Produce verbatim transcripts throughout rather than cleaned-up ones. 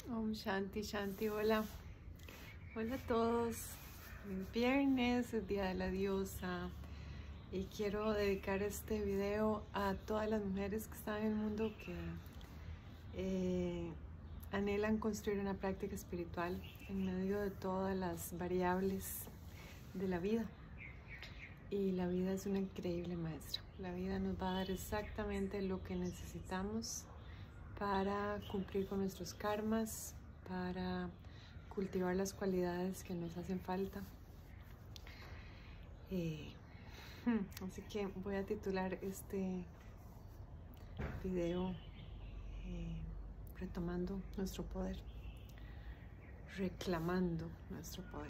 Om Shanti Shanti, hola. Hola a todos. Es viernes, es Día de la Diosa. Y quiero dedicar este video a todas las mujeres que están en el mundo que eh, anhelan construir una práctica espiritual en medio de todas las variables de la vida. Y la vida es una increíble maestra. La vida nos va a dar exactamente lo que necesitamos para cumplir con nuestros karmas, para cultivar las cualidades que nos hacen falta. Eh, así que voy a titular este video eh, retomando nuestro poder, reclamando nuestro poder.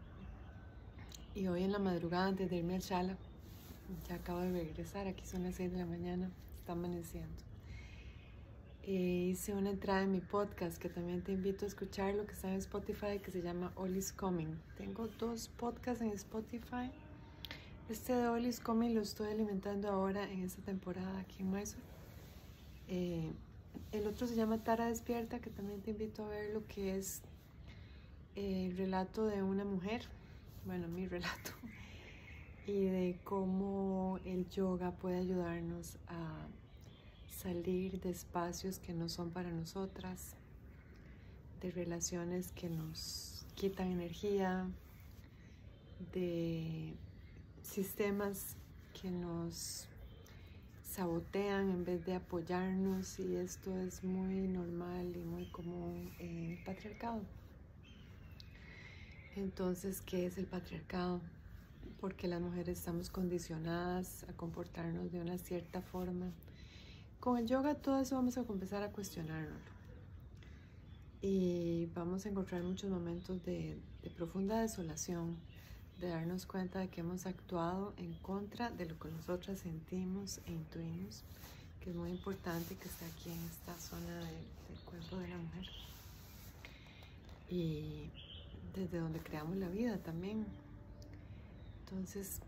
Y hoy en la madrugada, antes de irme al Shala, ya acabo de regresar, aquí son las seis de la mañana, está amaneciendo. Eh, hice una entrada en mi podcast que también te invito a escuchar, lo que está en Spotify, que se llama All is Coming. Tengo dos podcasts en Spotify. Este de All is Coming lo estoy alimentando ahora en esta temporada aquí en Mysore. Eh, el otro se llama Tara Despierta, que también te invito a ver, lo que es eh, el relato de una mujer, bueno, mi relato, y de cómo el yoga puede ayudarnos a salir de espacios que no son para nosotras, de relaciones que nos quitan energía, de sistemas que nos sabotean en vez de apoyarnos, y esto es muy normal y muy común en el patriarcado. Entonces, ¿qué es el patriarcado? Porque las mujeres estamos condicionadas a comportarnos de una cierta forma. Con el yoga todo eso vamos a empezar a cuestionarlo y vamos a encontrar muchos momentos de, de profunda desolación, de darnos cuenta de que hemos actuado en contra de lo que nosotras sentimos e intuimos, que es muy importante, que está aquí en esta zona de, del cuerpo de la mujer, y desde donde creamos la vida también. Entonces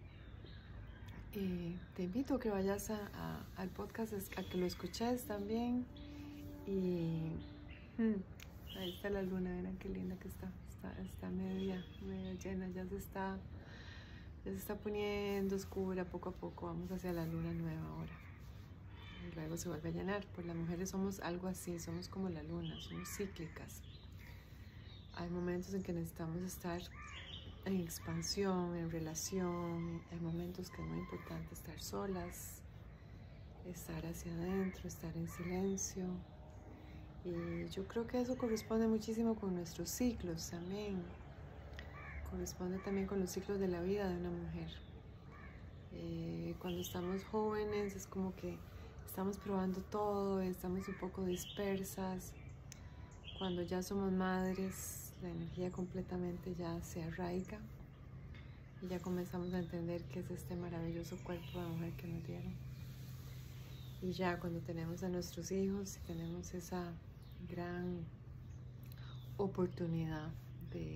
Eh, te invito a que vayas a, a, al podcast, a que lo escuches también. Y hmm, ahí está la luna, miren qué linda que está, está, está media, media llena, ya se está, ya se está poniendo oscura poco a poco. Vamos hacia la luna nueva ahora, y luego se vuelve a llenar. Pues las mujeres somos algo así, somos como la luna, somos cíclicas. Hay momentos en que necesitamos estar en expansión, en relación. Hay momentos que es muy importante estar solas, estar hacia adentro, estar en silencio. Y yo creo que eso corresponde muchísimo con nuestros ciclos también. Corresponde también con los ciclos de la vida de una mujer. Eh, cuando estamos jóvenes es como que estamos probando todo, estamos un poco dispersas. Cuando ya somos madres, la energía completamente ya se arraiga y ya comenzamos a entender qué es este maravilloso cuerpo de mujer que nos dieron. Y ya cuando tenemos a nuestros hijos, tenemos esa gran oportunidad de,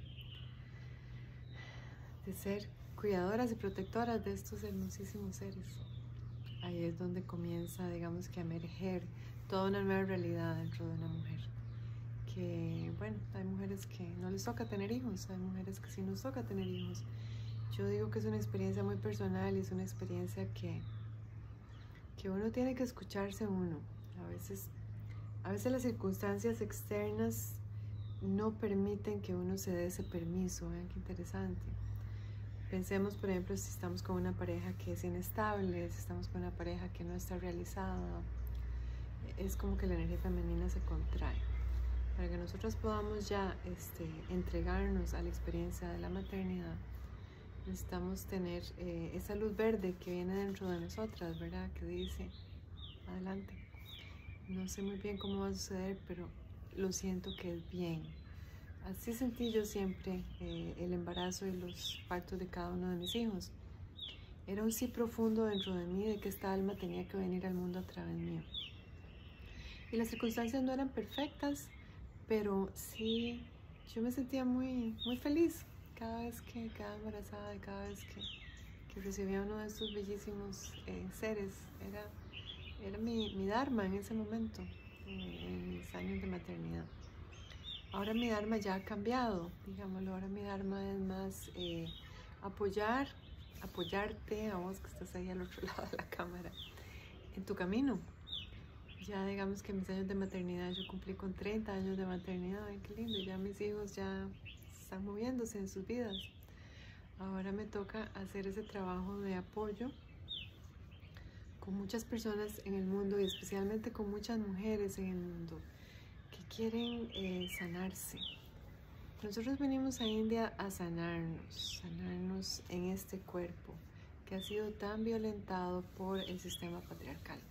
de ser cuidadoras y protectoras de estos hermosísimos seres. Ahí es donde comienza, digamos, que a emerger toda una nueva realidad dentro de una mujer. Que, bueno, hay mujeres que no les toca tener hijos, hay mujeres que sí nos toca tener hijos. Yo digo que es una experiencia muy personal y es una experiencia que, que uno tiene que escucharse uno. A veces, a veces las circunstancias externas no permiten que uno se dé ese permiso. Vean qué interesante. Pensemos, por ejemplo, si estamos con una pareja que es inestable, si estamos con una pareja que no está realizada, es como que la energía femenina se contrae. Para que nosotros podamos ya este, entregarnos a la experiencia de la maternidad, necesitamos tener eh, esa luz verde que viene dentro de nosotras, ¿verdad? Que dice, adelante. No sé muy bien cómo va a suceder, pero lo siento que es bien. Así sentí yo siempre eh, el embarazo y los partos de cada uno de mis hijos. Era un sí profundo dentro de mí de que esta alma tenía que venir al mundo a través mío. Y las circunstancias no eran perfectas, pero sí, yo me sentía muy, muy feliz cada vez que quedaba embarazada y cada vez que, que recibía uno de estos bellísimos eh, seres. Era, era mi, mi dharma en ese momento, en, en mis años de maternidad. Ahora mi Dharma ya ha cambiado, digámoslo, ahora mi Dharma es más eh, apoyar, apoyarte a vos que estás ahí al otro lado de la cámara, en tu camino. Ya digamos que mis años de maternidad, yo cumplí con treinta años de maternidad, ay, qué lindo, ya mis hijos ya están moviéndose en sus vidas. Ahora me toca hacer ese trabajo de apoyo con muchas personas en el mundo y especialmente con muchas mujeres en el mundo que quieren eh, sanarse. Nosotros venimos a India a sanarnos, sanarnos en este cuerpo que ha sido tan violentado por el sistema patriarcal.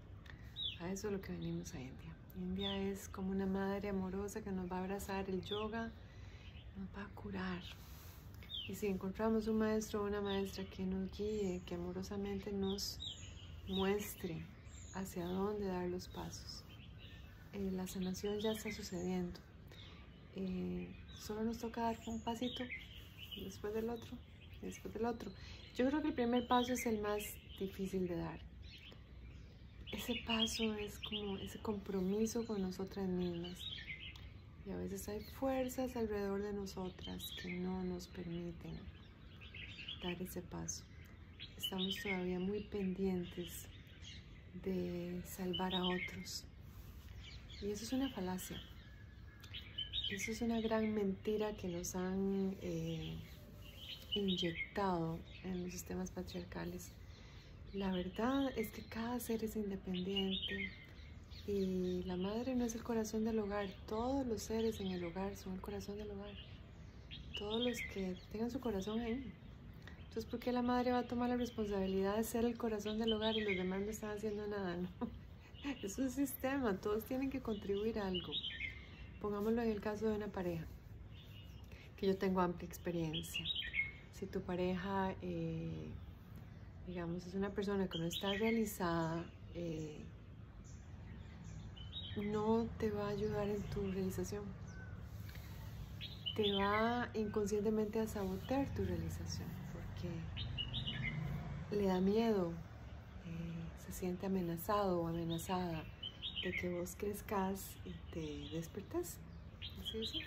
A eso es lo que venimos a India. India es como una madre amorosa que nos va a abrazar, el yoga nos va a curar. Y si encontramos un maestro o una maestra que nos guíe, que amorosamente nos muestre hacia dónde dar los pasos, eh, la sanación ya está sucediendo. Eh, solo nos toca dar un pasito después del otro, después del otro. Yo creo que el primer paso es el más difícil de dar. Ese paso es como ese compromiso con nosotras mismas. Y a veces hay fuerzas alrededor de nosotras que no nos permiten dar ese paso. Estamos todavía muy pendientes de salvar a otros. Y eso es una falacia. Eso es una gran mentira que nos han eh, inyectado en los sistemas patriarcales. La verdad es que cada ser es independiente y la madre no es el corazón del hogar. Todos los seres en el hogar son el corazón del hogar. Todos los que tengan su corazón ahí. Entonces, ¿por qué la madre va a tomar la responsabilidad de ser el corazón del hogar y los demás no están haciendo nada? No. Es un sistema, todos tienen que contribuir a algo. Pongámoslo en el caso de una pareja, que yo tengo amplia experiencia. Si tu pareja, eh, digamos, es una persona que no está realizada, eh, no te va a ayudar en tu realización. Te va inconscientemente a sabotear tu realización, porque le da miedo, eh, se siente amenazado o amenazada de que vos crezcas y te despertes. Así es.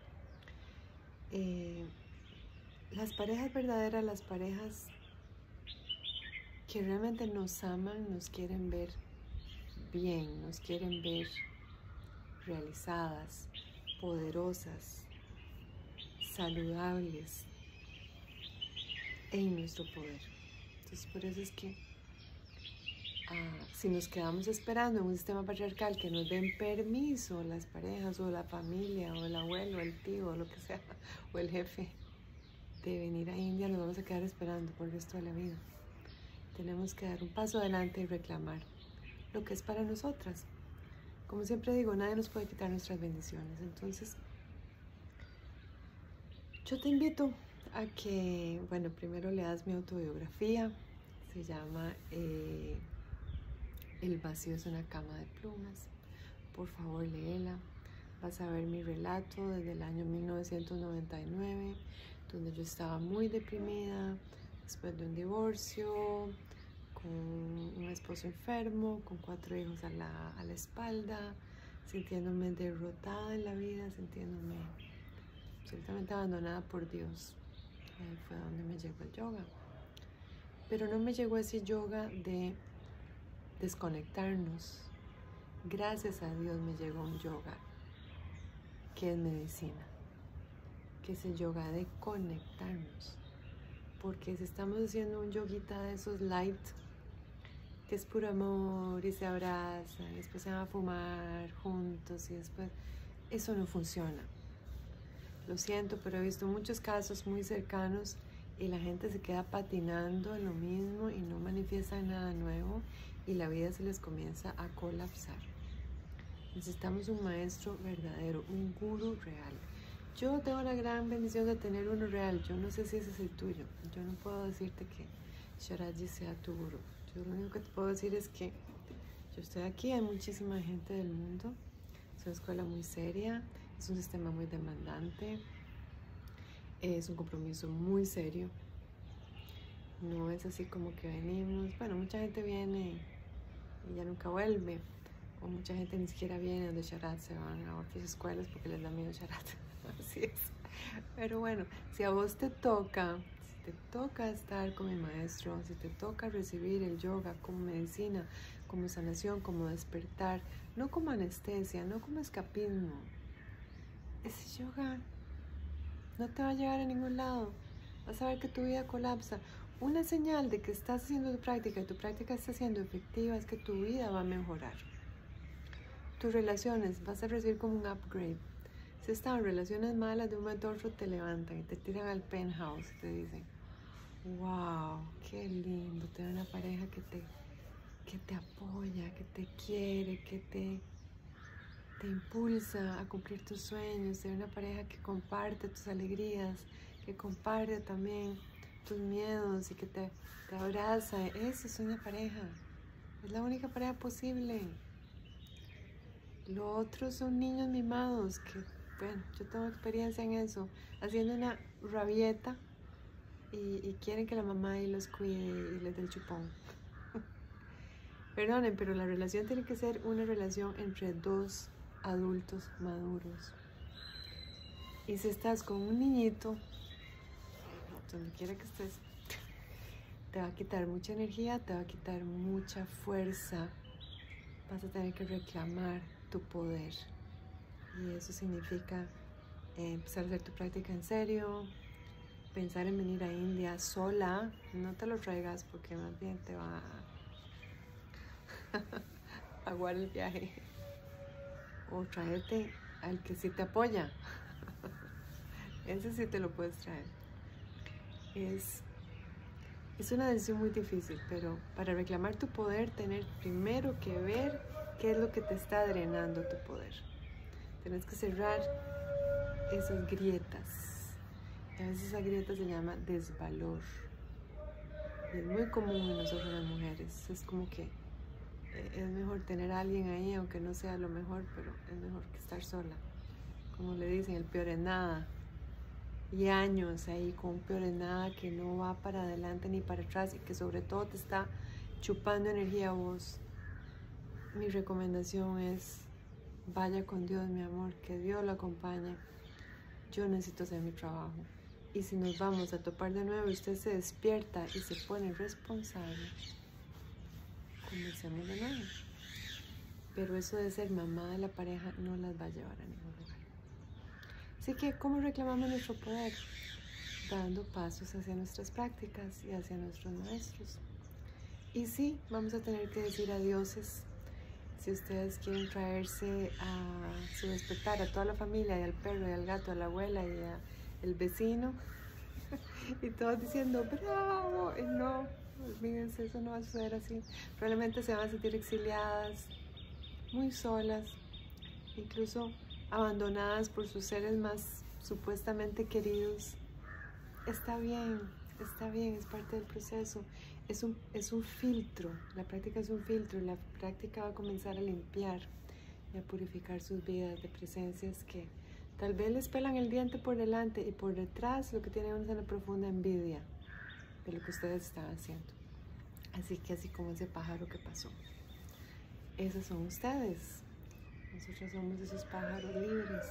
Eh, las parejas verdaderas, las parejas que realmente nos aman, nos quieren ver bien, nos quieren ver realizadas, poderosas, saludables en nuestro poder. Entonces, por eso es que ah, si nos quedamos esperando en un sistema patriarcal que nos den permiso las parejas o la familia o el abuelo, el tío o lo que sea, o el jefe de venir a India, nos vamos a quedar esperando por el resto de la vida. Tenemos que dar un paso adelante y reclamar lo que es para nosotras. Como siempre digo, nadie nos puede quitar nuestras bendiciones. Entonces, yo te invito a que, bueno, primero leas mi autobiografía. Se llama eh, El vacío es una cama de plumas. Por favor, léela. Vas a ver mi relato desde el año mil novecientos noventa y nueve, donde yo estaba muy deprimida, después de un divorcio, con un esposo enfermo, con cuatro hijos a la, a la espalda, sintiéndome derrotada en la vida, sintiéndome absolutamente abandonada por Dios. Ahí fue donde me llegó el yoga. Pero no me llegó ese yoga de desconectarnos. Gracias a Dios me llegó un yoga que es medicina, que es el yoga de conectarnos. Porque si estamos haciendo un yoguita de esos light, que es puro amor y se abrazan, y después se van a fumar juntos y después, eso no funciona. Lo siento, pero he visto muchos casos muy cercanos y la gente se queda patinando en lo mismo y no manifiesta nada nuevo y la vida se les comienza a colapsar. Necesitamos un maestro verdadero, un gurú real. Yo tengo la gran bendición de tener uno real. Yo no sé si ese es el tuyo. Yo no puedo decirte que Sharaji sea tu gurú. Yo lo único que te puedo decir es que yo estoy aquí, hay muchísima gente del mundo. Es una escuela muy seria, es un sistema muy demandante, es un compromiso muy serio. No es así como que venimos, bueno, mucha gente viene y ya nunca vuelve, o mucha gente ni siquiera viene de Sharat, se van a otras escuelas porque les da miedo Sharat. Así es. Pero bueno, si a vos te toca, si te toca estar con mi maestro, si te toca recibir el yoga como medicina, como sanación, como despertar, no como anestesia, no como escapismo, ese yoga no te va a llevar a ningún lado. Vas a ver que tu vida colapsa. Una señal de que estás haciendo tu práctica y tu práctica está siendo efectiva es que tu vida va a mejorar. Tus relaciones vas a recibir como un upgrade. Si están en relaciones malas, de un momento a otro te levantan y te tiran al penthouse y te dicen, wow, qué lindo, te da una pareja que te, que te apoya, que te quiere, que te, te impulsa a cumplir tus sueños, te da una pareja que comparte tus alegrías, que comparte también tus miedos y que te, te abraza. Eso es una pareja, es la única pareja posible. Lo otro son niños mimados que, bueno, yo tengo experiencia en eso, haciendo una rabieta y, y quieren que la mamá ahí los cuide y les dé el chupón. Perdonen, pero la relación tiene que ser una relación entre dos adultos maduros. Y si estás con un niñito, donde quiera que estés, te va a quitar mucha energía, te va a quitar mucha fuerza. Vas a tener que reclamar tu poder. Y eso significa eh, empezar a hacer tu práctica en serio, pensar en venir a India sola. No te lo traigas porque más bien te va a aguar el viaje. O tráete al que sí te apoya. Ese sí te lo puedes traer. Es, es una decisión muy difícil, pero para reclamar tu poder, tener primero que ver qué es lo que te está drenando tu poder. Tienes que cerrar esas grietas. Y a veces esa grieta se llama desvalor. Y es muy común en nosotros las mujeres. Es como que es mejor tener a alguien ahí, aunque no sea lo mejor, pero es mejor que estar sola. Como le dicen, el peor en nada. Y años ahí con un peor en nada que no va para adelante ni para atrás y que sobre todo te está chupando energía a vos. Mi recomendación es, vaya con Dios, mi amor, que Dios lo acompañe. Yo necesito hacer mi trabajo. Y si nos vamos a topar de nuevo y usted se despierta y se pone responsable, comencemos de nuevo. Pero eso de ser mamá de la pareja no las va a llevar a ningún lugar. Así que, ¿cómo reclamamos nuestro poder? Dando pasos hacia nuestras prácticas y hacia nuestros maestros. Y sí, vamos a tener que decir adioses. Si ustedes quieren traerse a su despertar a toda la familia, y al perro, y al gato, a la abuela, y al vecino, y todos diciendo, ¡bravo! Y no, olvídense, eso no va a suceder así. Probablemente se van a sentir exiliadas, muy solas, incluso abandonadas por sus seres más supuestamente queridos. Está bien, está bien, es parte del proceso. Es un, es un filtro, la práctica es un filtro, la práctica va a comenzar a limpiar y a purificar sus vidas de presencias que tal vez les pelan el diente por delante y por detrás lo que tienen es una profunda envidia de lo que ustedes están haciendo. Así que así como ese pájaro que pasó, esos son ustedes. Nosotros somos esos pájaros libres.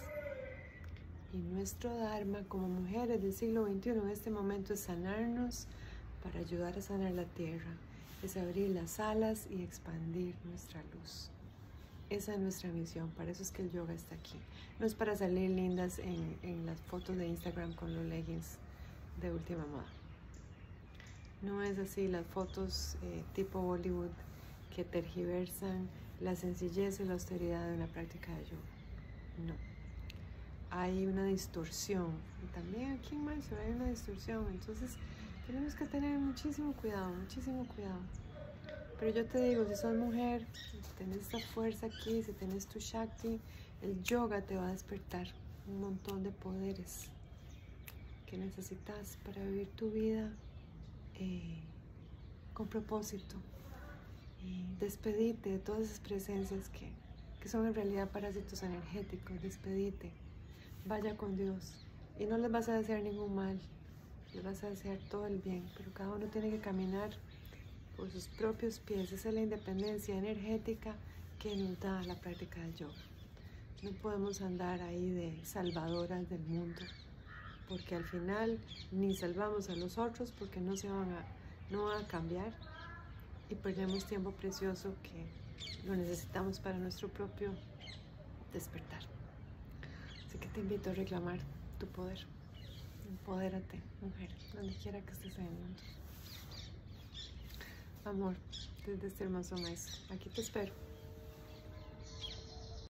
Y nuestro dharma como mujeres del siglo veintiuno en este momento es sanarnos para ayudar a sanar la tierra. Es abrir las alas y expandir nuestra luz. Esa es nuestra misión, para eso es que el yoga está aquí. No es para salir lindas en, en las fotos de Instagram con los leggings de última moda. No es así las fotos eh, tipo Bollywood que tergiversan la sencillez y la austeridad de una práctica de yoga. No. Hay una distorsión. Y también aquí en Mysore hay una distorsión. Entonces tenemos que tener muchísimo cuidado, muchísimo cuidado. Pero yo te digo, si sos mujer, si tienes esta fuerza aquí, si tienes tu Shakti, el yoga te va a despertar un montón de poderes que necesitas para vivir tu vida eh, con propósito. Y despedirte de todas esas presencias que, que son en realidad parásitos energéticos. Despedite, vaya con Dios y no les vas a desear ningún mal, les vas a desear todo el bien, pero cada uno tiene que caminar por sus propios pies. Esa es la independencia energética que nos da la práctica del yoga. No podemos andar ahí de salvadoras del mundo, porque al final ni salvamos a los otros porque no se van a, no van a cambiar, y perdemos tiempo precioso que lo necesitamos para nuestro propio despertar. Así que te invito a reclamar tu poder. Empodérate, mujer, donde quiera que estés en el mundo. Amor, desde este hermoso maestro, aquí te espero.